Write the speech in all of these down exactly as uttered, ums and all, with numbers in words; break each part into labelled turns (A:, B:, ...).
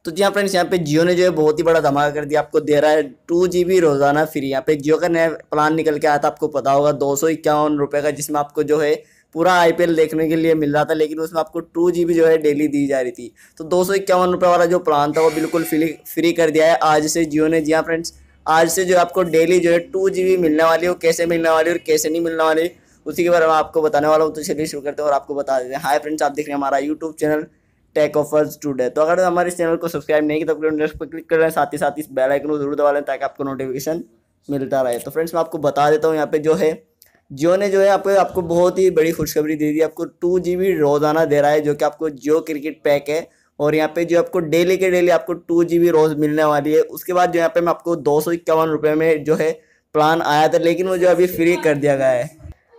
A: तो जी हाँ फ्रेंड्स, यहाँ पे जियो ने जो है बहुत ही बड़ा धमाका कर दिया, आपको दे रहा है टू जी बी रोजाना फ्री। यहाँ पे जियो का नया प्लान निकल के आया था, आपको पता होगा, दो सौ इक्यावन रुपये का, जिसमें आपको जो है पूरा आईपीएल देखने के लिए मिल रहा था, लेकिन उसमें आपको टू जी बी जो है डेली दी जा रही थी। तो दो सौ इक्यावन रुपये वाला जो प्लान था वो बिल्कुल फ्री फ्री कर दिया है आज से जियो ने। जी हाँ फ्रेंड्स, आज से जो है आपको डेली जो है टू जी बी मिलने वाली है, वो कैसे मिलने वाली है और कैसे नहीं मिलने वाली, उसी के बारे में आपको बताने वाला हूँ। तो चलिए शुरू करते हैं और आपको बता देते हैं। हाय फ्रेंड्स, आप देख रहे हैं हमारा YouTube channel tech offers today. तो अगर हमारे इस चैनल को सब्सक्राइब नहीं किया तो वीडियो पर क्लिक कर लें, साथ ही साथ इस बेल आइकन को जरूर दबा लें ताकि आपको नोटिफिकेशन मिलता रहे। तो फ्रेंड्स मैं आपको बता देता हूँ, यहाँ पे जो है जियो ने जो है आपको आपको बहुत ही बड़ी खुशखबरी दे दी। आपको टू जी बी रोजाना दे रहा है, जो कि आपको जियो क्रिकेट पैक है, और यहाँ पे जो आपको डेली के डेली आपको टू जी बी रोज मिलने वाली है। उसके बाद जो यहाँ पे मैं आपको दो सौ इक्यावन रुपये में जो है प्लान आया था, लेकिन वो जो अभी फ्री कर दिया गया है।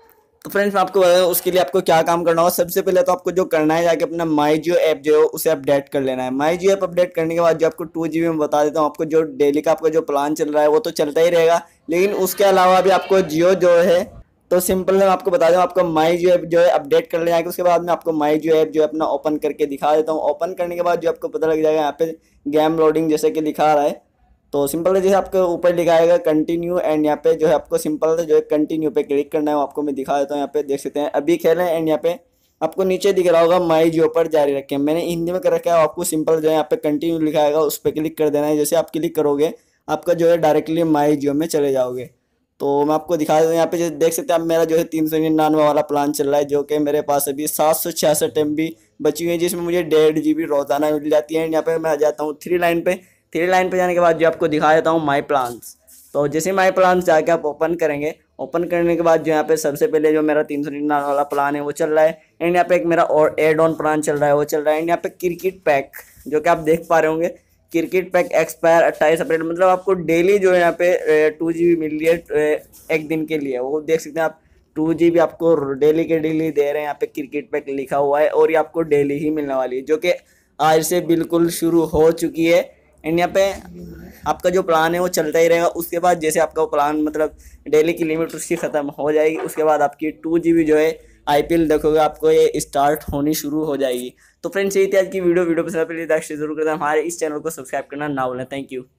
A: तो फ्रेंड्स मैं आपको बताऊं उसके लिए आपको क्या काम करना होगा। सबसे पहले तो आपको जो करना है, जाके अपना माई जियो ऐप जो है उसे अपडेट कर लेना है। माई जियो ऐप अपडेट करने के बाद जो आपको टू जी बी में बता देता हूँ, आपको जो डेली का आपका जो प्लान चल रहा है वो तो चलता ही रहेगा, लेकिन उसके अलावा भी आपको जियो जो है, तो सिंपल मैं आपको बता दूं, आपको माई जियो ऐप जो है अपडेट कर लेना है। उसके बाद में आपको माई जियो ऐप जो है अपना ओपन करके दिखा देता हूँ। ओपन करने के बाद जो आपको पता लग जाएगा यहाँ पे गेम लोडिंग जैसे कि दिखा रहा है, तो सिंपल है, जैसे आपको ऊपर लिखाएगा कंटिन्यू, एंड यहाँ पे जो है आपको सिंपल जो है कंटिन्यू पे क्लिक करना है। वो आपको मैं दिखा देता हूँ, यहाँ पे देख सकते हैं अभी खेलें, एंड यहाँ पे आपको नीचे दिख रहा होगा माई जियो पर जारी रखें। मैंने हिंदी में कर रखा है, आपको सिंपल जो है यहाँ पे कंटिन्यू लिखाएगा उस पर क्लिक कर देना है। जैसे आप क्लिक करोगे आपका जो है डायरेक्टली माई जियो में चले जाओगे। तो मैं आपको दिखा देता हूँ, यहाँ पे जो देख सकते हैं आप, मेरा जो है तीन सौ निन्यानवे वाला प्लान चल रहा है, जो कि मेरे पास अभी सात सौ छियासठ एम बी बची हुई है, जिसमें मुझे डेढ़ जी बी रोजाना मिल जाती है। यहाँ पे मैं आ जाता हूँ थ्री लाइन पे। थ्री लाइन पे जाने के बाद जो आपको दिखा देता हूँ माई प्लान्स। तो जैसे माई प्लान्स जाके आप ओपन करेंगे, ओपन करने के बाद जो यहाँ पे सबसे पहले जो मेरा तीन सौ निन्यानवे वाला प्लान है वो चल रहा है, एंड यहाँ पे एक मेरा और एड ऑन प्लान चल रहा है वो चल रहा है, एंड यहाँ पे क्रिकेट पैक जो कि आप देख पा रहे होंगे, क्रिकेट पैक एक्सपायर अट्ठाईस अप्रैल, मतलब आपको डेली जो है यहाँ पे टू जी बी मिल रही है एक दिन के लिए। वो देख सकते हैं आप, टू जी बी आपको डेली के डेली दे रहे हैं। यहाँ पे क्रिकेट पैक लिखा हुआ है और ये आपको डेली ही मिलने वाली है, जो कि आज से बिल्कुल शुरू हो चुकी है। एंड यहाँ पे आपका जो प्लान है वो चलता ही रहेगा। उसके बाद जैसे आपका वो प्लान मतलब डेली की लिमिट उसकी ख़त्म हो जाएगी, उसके बाद आपकी टू जी बी जो है आईपीएल देखोगे आपको ये स्टार्ट होनी शुरू हो जाएगी। तो फ्रेंड्स यही थी आज की वीडियो वीडियो पसंद आए प्लीज लाइक शेयर जरूर करना, हमारे इस चैनल को सब्सक्राइब करना ना भूलें। Thank you.